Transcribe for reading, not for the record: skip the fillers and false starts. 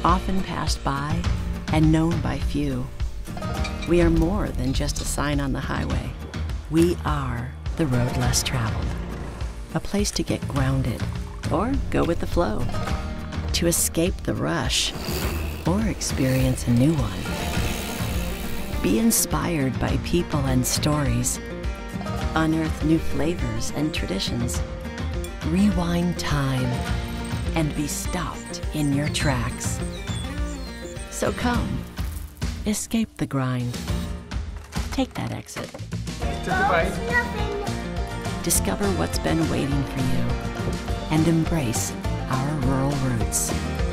often passed by and known by few. We are more than just a sign on the highway. We are the road less traveled. A place to get grounded or go with the flow, to escape the rush or experience a new one. Be inspired by people and stories. Unearth new flavors and traditions. Rewind time and be stopped in your tracks. So come, escape the grind. Take that exit. Take a bite. Discover what's been waiting for you and embrace our rural roots.